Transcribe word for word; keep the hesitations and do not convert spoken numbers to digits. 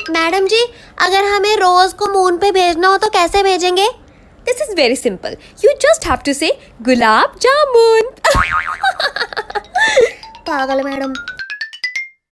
Madam जी, अगर हमें रोज को मून पे भेजना हो तो कैसे भेजेंगे? This is very simple. You just have to say gulab jamun. पागल मैडम।